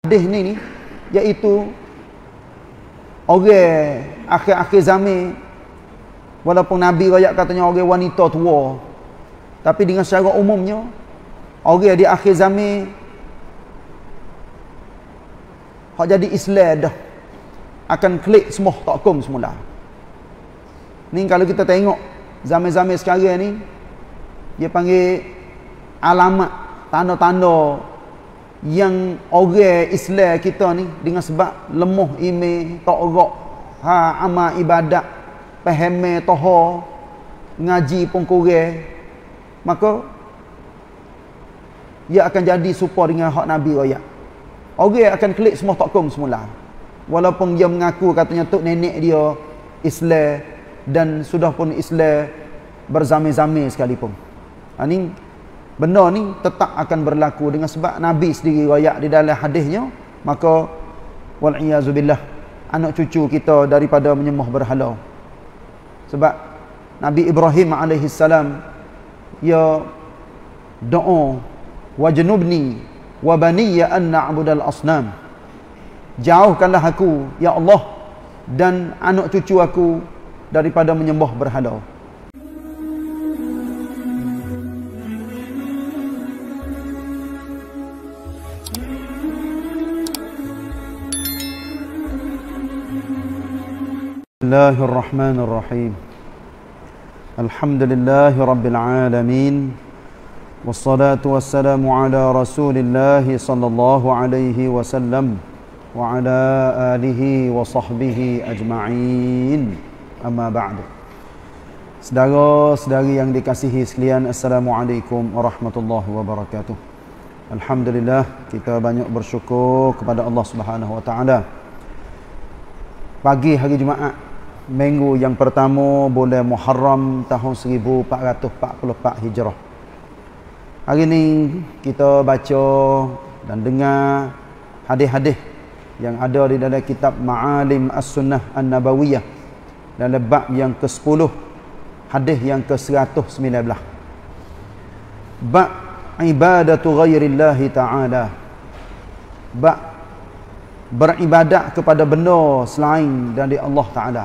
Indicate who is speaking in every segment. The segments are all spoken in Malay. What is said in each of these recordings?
Speaker 1: hadis ni iaitu orang akhir-akhir zaman, walaupun Nabi rakyat katanya orang wanita tua, tapi dengan secara umumnya orang di akhir zaman hak jadi Islam dah akan klik semua takkum semula. Ni kalau kita tengok zaman-zaman sekarang ni, dia panggil alamat, tanda-tanda yang orang Islam kita ni dengan sebab lemah iman, taat, amal ibadat, faham toha, ngaji pun kurang, maka ia akan jadi serupa dengan hak Nabi royak. Orang akan klik semua takkum semula. Walaupun dia mengaku katanya tok nenek dia Islam dan sudah pun Islam berzamai-zamai sekalipun. Ini benda ni tetap akan berlaku dengan sebab Nabi sendiri royak di dalam hadisnya, maka wal iazubillah anak cucu kita daripada menyembah berhala. Sebab Nabi Ibrahim alaihi salam ya doa wajnubni wa baniya an na'budal asnam. Jauhkanlah aku ya Allah dan anak cucu aku daripada menyembah berhala. Bismillahirrahmanirrahim. Alhamdulillahi rabbil alamin. Wassalatu wassalamu ala Rasulillah sallallahu alaihi wasallam wa ala alihi wa sahbihi ajma'in. Amma ba'du. Saudara-saudari yang dikasihi sekalian, assalamualaikum warahmatullahi wabarakatuh. Alhamdulillah, kita banyak bersyukur kepada Allah Subhanahu wa taala. Pagi hari Jumaat, minggu yang pertama bulan Muharram tahun 1444 Hijrah. Hari ini kita baca dan dengar hadis-hadis yang ada di dalam kitab Ma'alim As-Sunnah An-Nabawiyah dalam bab yang ke-10, hadis yang ke-119. Bab ibadatu ghairillahi ta'ala. Bab beribadat kepada benda selain dari Allah Ta'ala.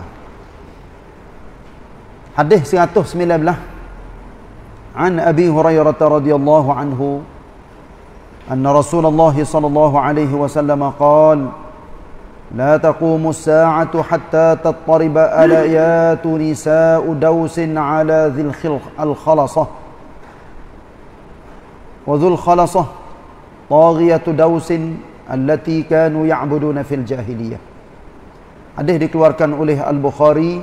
Speaker 1: Hadis 119 An Abi Hurairah radhiyallahu anhu anna Rasulullah sallallahu alaihi wasallam qala la taqumu as-sa'atu hatta tattariba alayatu nisa'u dausin ala dhil al-khalasah wa dhul khalasah taghiyatu dausin allati kanu ya'buduna fil jahiliyah. Hadis dikeluarkan oleh Al-Bukhari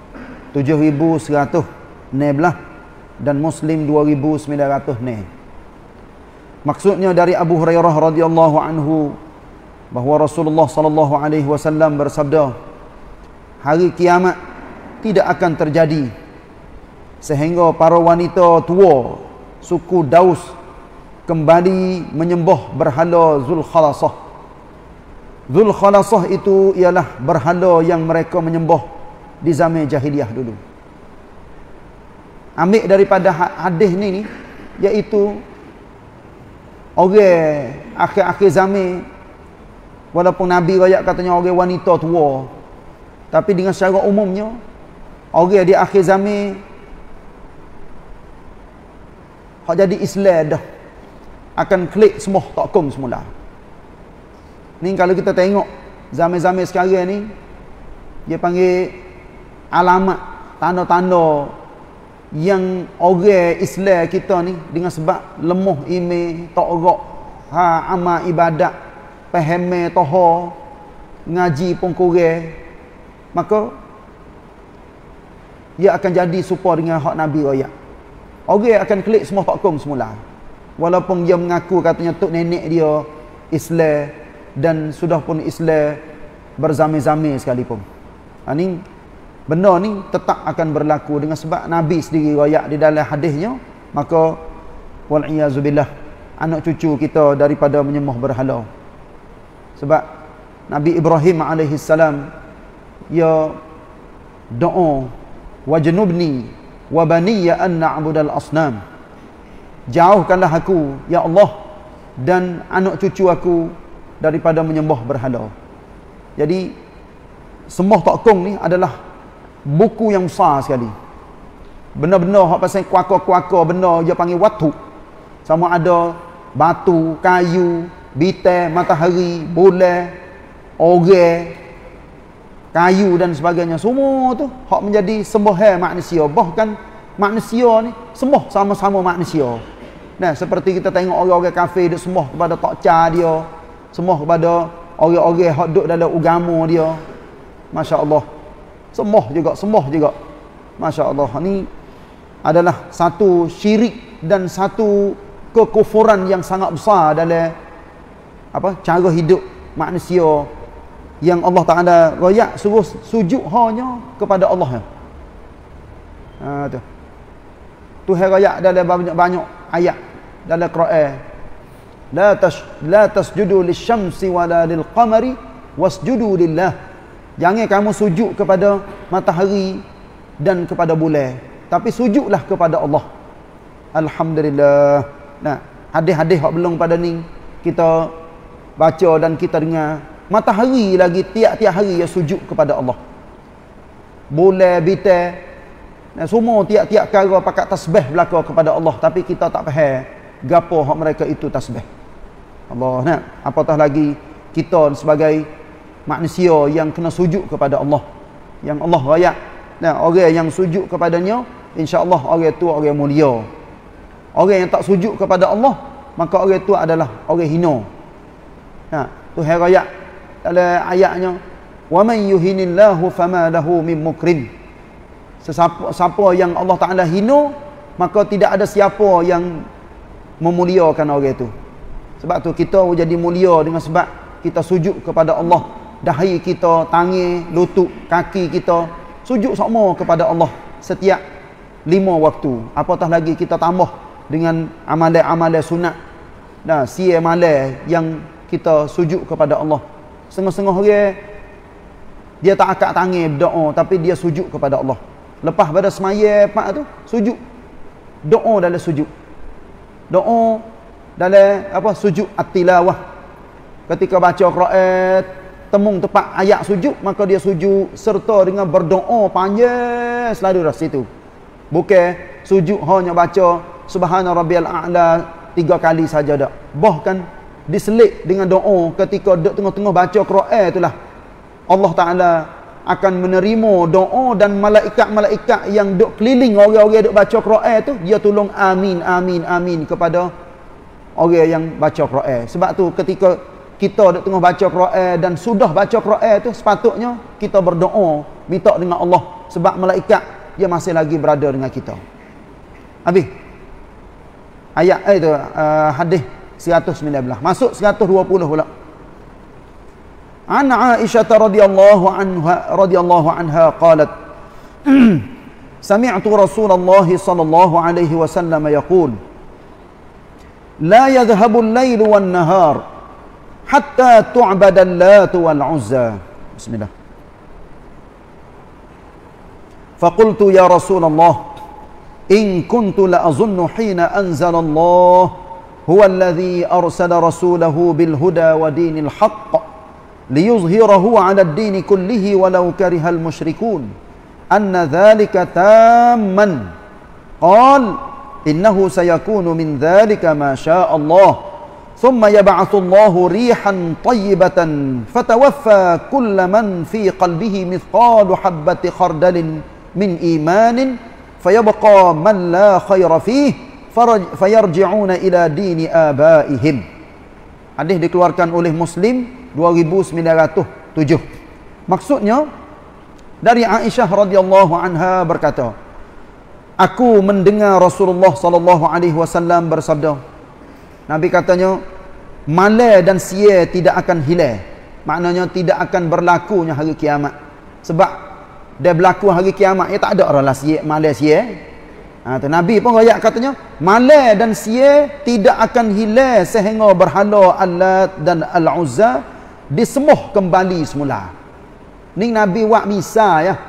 Speaker 1: 7119 dan Muslim 2900 ni. Maksudnya dari Abu Hurairah radhiyallahu anhu bahawa Rasulullah sallallahu alaihi wasallam bersabda, hari kiamat tidak akan terjadi sehingga para wanita tua suku Daus kembali menyembah berhala Zul Khalasah. Zul Khalasah itu ialah berhala yang mereka menyembah di zaman jahiliyah dulu. Ambil daripada hadis ni iaitu orang akhir-akhir zaman, walaupun Nabi rakyat katanya orang wanita tua, tapi dengan secara umumnya orang di akhir zaman hak jadi Islam dah akan klik semua takkum semula. Ni kalau kita tengok zaman-zaman sekarang ni, dia panggil alamat, tanda-tanda yang orang Islam kita ni dengan sebab lemah iman, taat, amal ibadat, faham toha, ngaji pun kurang, maka ia akan jadi serupa dengan hak Nabi royak. Orang akan klik semua takkum semula. Walaupun dia mengaku katanya tok nenek dia Islam dan sudah pun Islam berzamai-zamai sekalipun. Ini benda ni tetap akan berlaku dengan sebab Nabi sendiri royak di dalam hadisnya, maka wal iazubillah anak cucu kita daripada menyembah berhala. Sebab Nabi Ibrahim alaihi salam ya doa wajnubni wa baniya an na'budal asnam. Jauhkanlah aku ya Allah dan anak cucu aku daripada menyembah berhala. Jadi sembah tok kong ni adalah buku yang besar sekali. Benda-benda hak pasal kuaka-kuaka, benda dia panggil watu. Sama ada batu, kayu, bintang, matahari, bulan, orang, kayu dan sebagainya. Semua tu hak menjadi sembahan manusia. Bahkan manusia ni sembah sama-sama manusia. Nah, seperti kita tengok orang-orang kafir duk sembah kepada tokca dia, sembah kepada orang-orang hak duk dalam agama dia. Masya-Allah. Sembah juga. Masya-Allah. Ini adalah satu syirik dan satu kekufuran yang sangat besar dalam cara hidup manusia yang Allah Taala royak suruh sujud hanya kepada Allah. Tu. Tuhan royak dalam banyak ayat dalam Quran. La tasjudu lisyamsi wala lilqamari wasjudu lillah. Jangan kamu sujud kepada matahari dan kepada bulan, tapi sujudlah kepada Allah. Alhamdulillah. Nah, hadis-hadis hak belum pada ni kita baca dan kita dengar. Matahari lagi tiap-tiap hari ya sujud kepada Allah. Bulan, bintang, semua tiap-tiap perkara pakat tasbih belaka kepada Allah, tapi kita tak faham gapo hak mereka itu tasbih. Allah, nah, apatah lagi kita sebagai manusia yang kena sujud kepada Allah. Yang Allah rakyat. Nah, orang yang sujud kepadanya, insya-Allah orang itu orang mulia. Orang yang tak sujud kepada Allah, maka orang itu adalah orang hina. Nah, Tuhan rakyat dalam ayatnya, "Wa man yuhinillahu fama lahu min mukrim." Siapa yang Allah Taala hina, maka tidak ada siapa yang memuliakan orang itu. Sebab tu kita jadi mulia dengan sebab kita sujud kepada Allah. Dahi kita, tangan, lutut, kaki kita sujud sama kepada Allah setiap 5 waktu. Apatah lagi kita tambah dengan amalan-amalan sunat. Nah, siang malam yang kita sujud kepada Allah. Setengah-setengah orang dia tak angkat tangan berdoa, tapi dia sujud kepada Allah. Lepas pada semaya pak tu sujud. Doa dalam sujud. Doa dalam sujud at-tilawah. Ketika baca Quran, temung tepat ayat sujud, maka dia sujud serta dengan berdoa panjang selalu dah situ. Bukan sujud hanya baca subhana rabbiyal a'la 3 kali saja dak. Bahkan diselit dengan doa ketika duk tengah-tengah baca Quran itulah Allah Taala akan menerima doa, dan malaikat-malaikat yang duk keliling orang-orang duk baca Quran tu, dia tolong amin amin amin kepada orang yang baca Quran. Sebab tu ketika kita duk tengah baca Quran dan sudah baca Quran tu, sepatutnya kita berdoa minta dengan Allah, sebab malaikat dia masih lagi berada dengan kita. Habis ayat itu hadis 119. Masuk 120 pula. An Aisyah radhiyallahu anha qalat sami'tu Rasulullah sallallahu alaihi wasallam yaqul la yadhhabu al-lailu wan-nahar hatta tu'bada al-lat wal-'uzza. Bismillah. Faqultu ya Rasulullah in kuntu la azunnu hina anzala Allah huwa alladhi arsala rasulahu bil huda wa dinil haqq liyuzhirahu 'ala ad-din kullihi walau karihal musyrikun anna dhalika tamman qala innahu sayakunu min dhalika ma syaa Allah thumma yab'athu Allahu rihan tayyibatan fatawaffa kulla man fi qalbihi mithqalu habbati khardalin min imanin fayabqa man la khayra fihi fayarji'una ila dini abaihim. Hadis dikeluarkan oleh Muslim 2907. Maksudnya dari Aisyah radhiyallahu anha berkata, aku mendengar Rasulullah sallallahu alaihi wasallam bersabda. Nabi katanya, malam dan siang tidak akan hilang. Maknanya tidak akan berlakunya hari kiamat. Sebab dia berlaku hari kiamat, ya tak ada orang lah siang, malam siang. Nabi pun royak katanya, malam dan siang tidak akan hilang sehingga berhala Al-Lat dan Al-Uzza disembah kembali semula. Ni Nabi buat misal ya.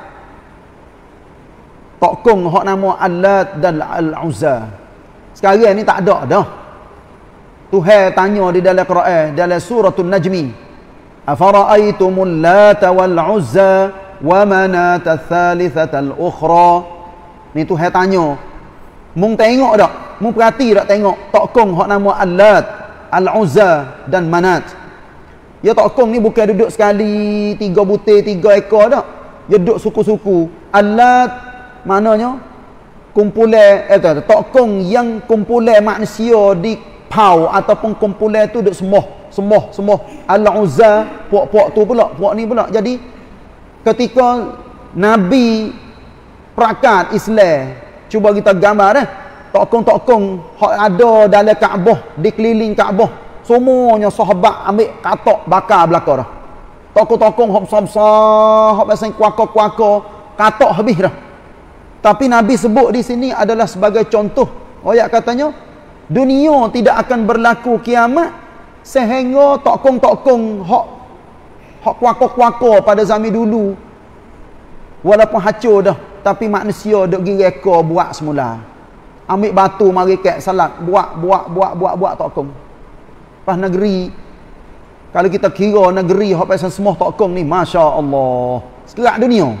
Speaker 1: Tokong hak nama Al-Lat dan Al-Uzza. Sekarang ni tak ada dah. Tuhan tanya di dalam Quran, dalam suratul Najmi, afara'aitumul Lata wal Uzza wa manata tsalitsatal ukhra. Ni Tuhan tanya, mung tengok tak? Mung perhati tak tengok tokong hak nama Al-Lat, Al-Uzza dan Manat. Ya tokong ni bukan duduk sekali 3 butir 3 ekor tak. Dia duduk suku-suku. Al-Lat maknanya kumpulan tokong yang kumpulan manusia di pau ataupun kumpulan tu duduk semua. Al-Uzza puak-puak tu pula, puak ni pula. Jadi ketika Nabi perakat Islam, cuba kita gambar tokong-tokong hak ada dalam Kaabah, di keliling Kaabah, semuanya sahabat ambil katak bakar belakang dah. Tokong-tokong hak besar-besar, hak pasang kuaka-kuaka, katak habis dah. Tapi Nabi sebut di sini adalah sebagai contoh. Ayat katanya, dunia tidak akan berlaku kiamat sehingga tokong-tokong hak kuaka-kuaka pada zaman dulu walaupun hancur dah, tapi manusia duk gigi ekor buat semula. Ambil batu mari kek salat, buat tokong. Pas negeri, kalau kita kira negeri hak pasal semua tokong ni, masya-Allah, sekerak dunia.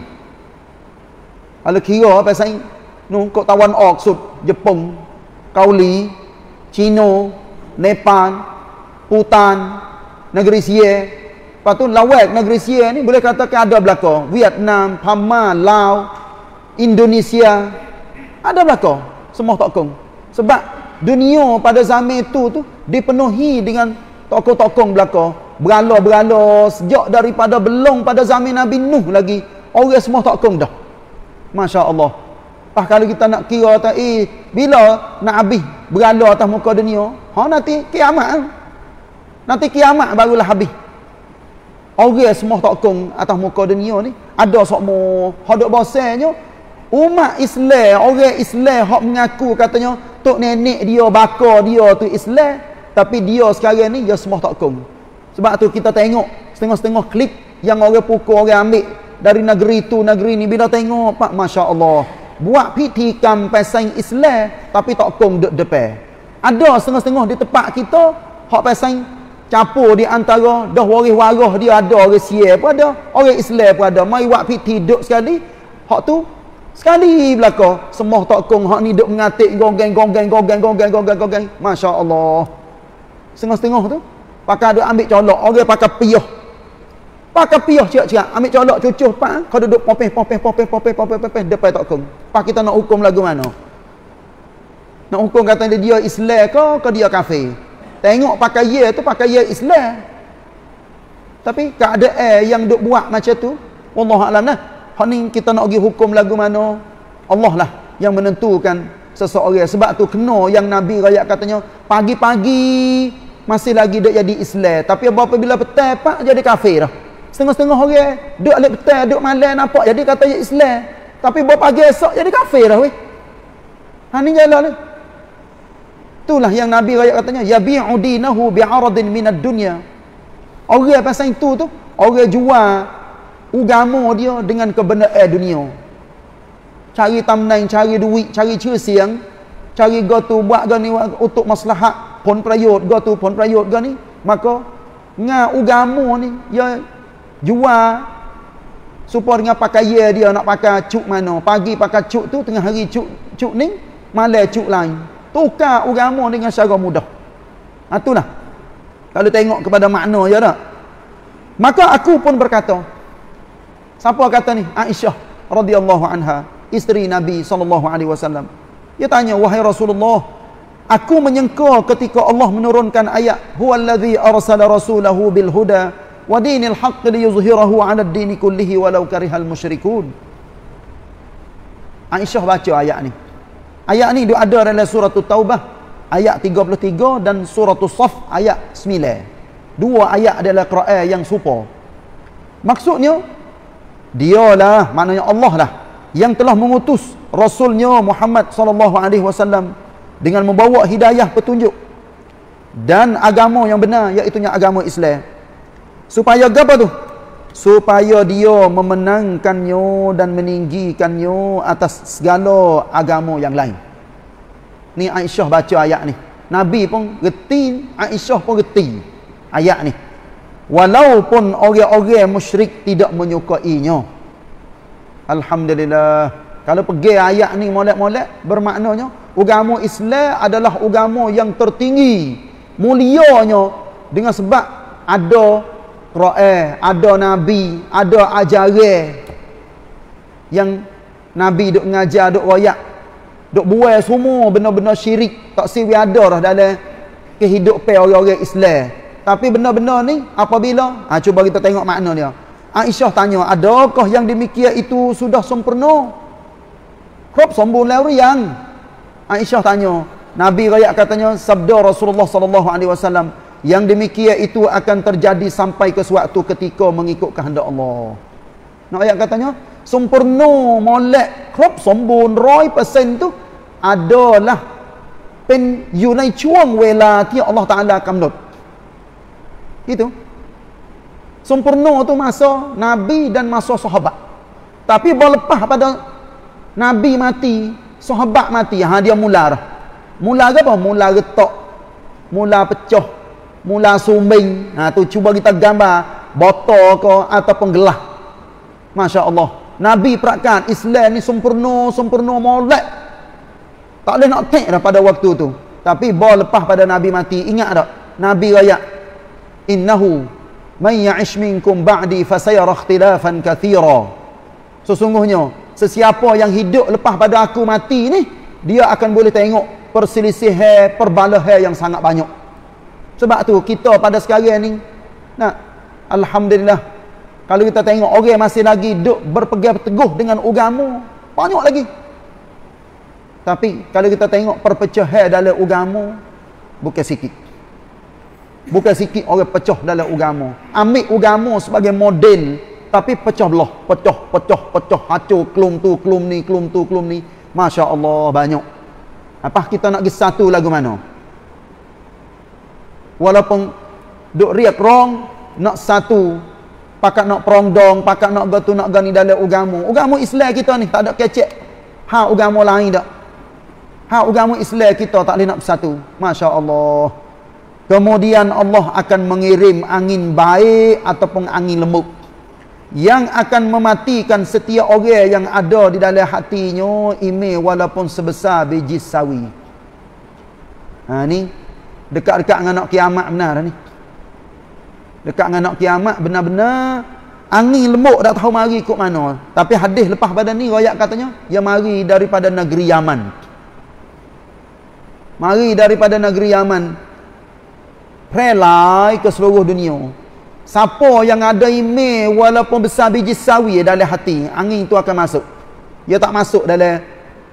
Speaker 1: Kalau kira pasal kok tawan Oksud, Jepun, Kauli, Cina, Nepal, Bhutan, negeri Sia. Lepas tu lawak negeri Sia ni boleh katakan ada belakang. Vietnam, Myanmar, Laos, Indonesia ada belakang. Semua tokong. Sebab dunia pada zaman tu dipenuhi dengan tokong-tokong belakang. Berala-berala sejak daripada belum pada zaman Nabi Nuh lagi. Orang semua tokong dah. Masya Allah. Pas kalau kita nak kira tak, bila nak habis berala atas muka dunia, nanti kiamat. Nanti kiamat barulah habis. Orang semua tokong atas muka dunia ni ada semua hak bahasanya umat Islam, orang Islam hak mengaku katanya tok nenek dia, bakar dia tu Islam, tapi dia sekarang ni dia semua tokong. Sebab tu kita tengok setengah-setengah klip yang orang pukul, orang ambil dari negeri tu negeri ni, bila tengok pak, masya-Allah, buat piti pasang Islam tapi tokong duduk depan. Ada setengah-setengah di tempat kita hak pasang campur di antara dah waris-waris dia, ada orang Sia pun ada, orang Islam pun ada. Mai buat piti duduk sekali, hak tu sekali belaka semua tokong hak ni duk mengatik gongeng. Masya-Allah. Setengah-setengah tu pakai duk ambil colok, orang pakai piyah. Pakai piyah ciak-ciak, ambil colok cucuh pak, kau duduk popeh depan tokong. Pak kita nak hukum lagu mana? Nak hukum kata dia Islam ke dia kafir? Tengok pakai ye tu pakai ye Islam. Tapi keadaan yang duk buat macam tu, wallahu alam lah. Hak ni kita nak pergi hukum lagu mana? Allah lah yang menentukan seseorang. Sebab tu kena yang Nabi rakyat katanya pagi-pagi masih lagi duk jadi Islam, tapi apabila petang pak jadi kafir dah. Setengah-setengah orang duk alik petang, duk malam nampak jadi katanya Islam, tapi pagi esok jadi kafir dah weh. Ni jalan ni. Itulah yang Nabi rakyat katanya yabi'u dinahu bi'aradin minad dunya. Orang pasal itu tu orang jual agama dia dengan kebenaran dunia. Cari tamnain, cari duit, cari cersiang, cari gotu buat gani untuk maslahat pon prayot, gotu pon prayot gani, maka ngah agama ni dia jual supaya dengan pakaian dia nak pakai cuk mana. Pagi pakai cuk tu, tengah hari cuk ni, malam cuk lain. Tukar agama dengan secara mudah. Itulah. Kalau tengok kepada makna je tak. Maka aku pun berkata, siapa kata ni? Aisyah radhiyallahu anha, isteri Nabi SAW. Dia tanya, wahai Rasulullah, aku menyangka ketika Allah menurunkan ayat huwallazi arsala rasulahu bil huda wa dinil haqq liyuzhirahu 'ala ad-dini kullihi walau karihal musyrikun. Aisyah baca ayat ni. Ayat ni dia ada dalam surah Taubah ayat 33 dan surah Saf ayat 9. Dua ayat adalah Quran yang serupa. Maksudnya dialah, maknanya Allah lah yang telah mengutus rasulnya Muhammad sallallahu alaihi wasallam dengan membawa hidayah petunjuk dan agama yang benar, iaitu agama Islam. Supaya apa tu? Supaya dia memenangkannya dan meninggikannya atas segala agama yang lain. Ni Aisyah baca ayat ni. Nabi pun reti, Aisyah pun reti ayat ni. Walaupun orang-orang musyrik tidak menyukainya. Alhamdulillah. Kalau pergi ayat ni molek-molek, bermaknanya agama Islam adalah agama yang tertinggi, mulianya, dengan sebab ada Quran, ada Nabi, ada ajaran yang Nabi duk ngajar, duk royak, duk buai semua benar-benar syirik, tak siwi ada dah dalam kehidupan orang-orang Islam. Tapi benda-benda ni apabila, cuba kita tengok makna dia. Aisyah tanya, adakah yang demikian itu sudah sempurna? Kop sombong lariang. Aisyah tanya, Nabi royak katanya sabda Rasulullah sallallahu alaihi wasallam, yang demikian itu akan terjadi sampai ke suatu ketika mengikut kehendak Allah. Nak ayat katanya sempurna molek kop sombong 100% tu adalah pen yunai chuang wela ti Allah Taala kamnot. Itu sempurna tu masa Nabi dan masa sahabat. Tapi berlepas pada Nabi mati, sahabat mati, dia mula dah. Mula apa? Mula retak, mula pecah, mula sumbing. Tu cuba kita gambar botol ke ataupun gelas. Masya Allah. Nabi perakan Islam ni sempurna molek. Tak boleh nak take dah pada waktu tu. Tapi lepas pada Nabi mati, ingat tak? Nabi raya, innahu man ya'ish minkum ba'di fasayara ikhtilafan katsira. Sesungguhnya sesiapa yang hidup lepas pada aku mati ni, dia akan boleh tengok perselisihan, perbalahan yang sangat banyak. Sebab tu kita pada sekarang ni, alhamdulillah, kalau kita tengok orang masih lagi duk berpegang teguh dengan agama, banyak lagi. Tapi kalau kita tengok perpecahan dalam agama, bukan sikit. Bukan sikit orang pecah dalam agama. Ambil agama sebagai model, tapi pecah belah, pecah, hancur, kelum tu, kelum ni, kelum tu, kelum ni. Masya Allah, banyak. Apa kita nak pergi satu lagu mana? Walaupun duk riak rong, nak satu, pakat nak perongdong, pakat nak gatu, nak gani dalam agama. Agama Islam kita ni tak ada kecek. Agama lain tak. Agama Islam kita tak boleh nak bersatu. Masya Allah. Kemudian Allah akan mengirim angin baik ataupun angin lembut yang akan mematikan setiap orang yang ada di dalam hatinya ime walaupun sebesar biji sawi. Ni dekat-dekat dengan nak kiamat benar ni. Dekat dengan nak kiamat benar-benar angin lembut tak tahu mari ikut mana. Tapi hadis lepas pada ni riwayat katanya dia mari daripada negeri Yaman. Mari daripada negeri Yaman. Prelai ke seluruh dunia. Siapa yang ada email walaupun besar biji sawi dalam hati, angin tu akan masuk. Dia tak masuk dalam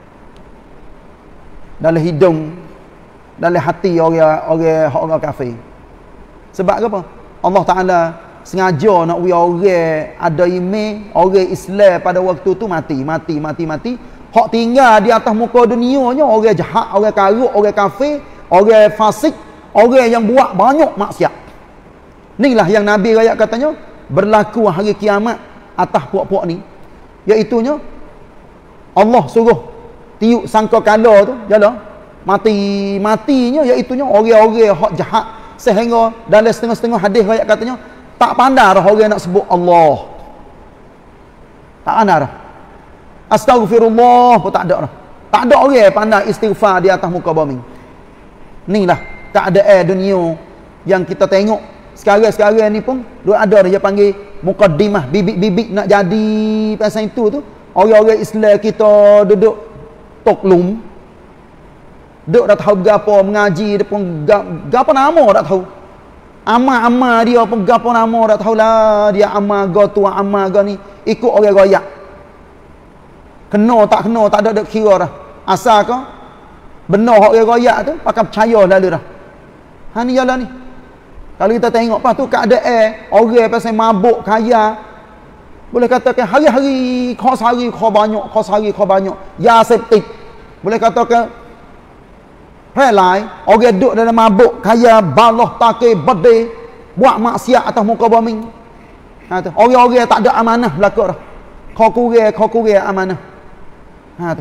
Speaker 1: hidung, dalam hati orang kafir. Sebab apa? Allah Taala sengaja nak orang ada email, orang Islam pada waktu tu mati. Hak tinggal di atas muka dunianya orang jahat, orang karut, orang kafir, orang fasik, orang yang buat banyak maksiat. Inilah yang Nabi rakyat katanya berlaku hari kiamat atas puak-puak ni. Iaitunya Allah suruh tiup sangkakala tu, jalan matinya iaitunya orang-orang hak jahat, sehingga dalam setengah-setengah hadis rakyat katanya tak pandai dah orang nak sebut Allah. Tak pandai dah. Astaghfirullah pun tak ada dah. Tak ada orang pandai istighfar di atas muka bumi. Inilah keadaan dunia yang kita tengok sekarang ni pun ada dia panggil mukaddimah, bibit-bibit nak jadi pasal itu tu. Orang-orang Islam kita duduk toklum, duduk dah tahu gapo mengaji, dia pun gapo nama tak tahu. Amal-amal dia pun gapo nama tak tahu lah. Dia amal ga tu, amal ga ni ikut orang royak. Kena tak ada dak kira dah. Asal ke benar hak orang royak tu pakai percaya lalu dah. Ni jalan ni. Kalau kita tengok pas tu keadaan orang pasal mabuk kaya, boleh katakan hari-hari kos hari kau banyak, ya septik. Boleh katakan relai orang duduk dalam mabuk kaya, balah takir berde, buat maksiat atas muka bumi. Tu orang-orang tak ada amanah belaka dah. Kau kurang amanah. Tu.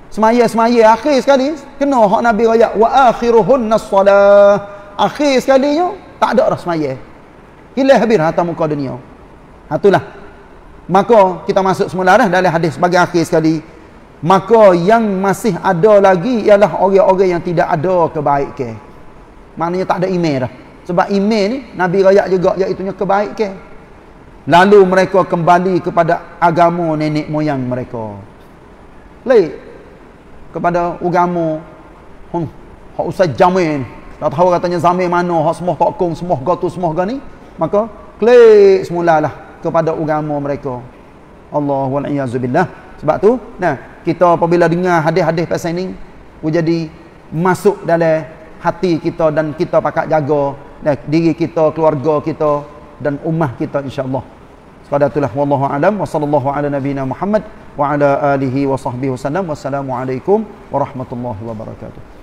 Speaker 1: Semaya akhir sekali kena hak Nabi royak wa akhiruhunna shalah. Akhir sekalinya tak ada dah semaya. Hilang habis atas muka dunia. Itulah. Maka kita masuk semula dah dalam hadis bagi akhir sekali. Maka yang masih ada lagi ialah orang-orang yang tidak ada kebaikan. Maknanya tak ada iman dah. Sebab iman ni Nabi royak juga iaitu kebaikan. Lalu mereka kembali kepada agama nenek moyang mereka. Lain kepada agama hak Ustaz Jamil. Tak tahu katanya zaman mana hak semua tokong, semua gatu, semua gani. Maka klik semulalah kepada agama mereka. Allah wal iazubillah. Sebab tu, kita apabila dengar hadis-hadis pasal ni, jadi masuk dalam hati kita dan kita pakat jaga diri kita, keluarga kita dan ummah kita insya-Allah. Pada itulah wallahu alam wa sallallahu ala nabiyina Muhammad wa ala alihi wa sahbihi wasallam. Wassalamualaikum warahmatullahi wabarakatuh.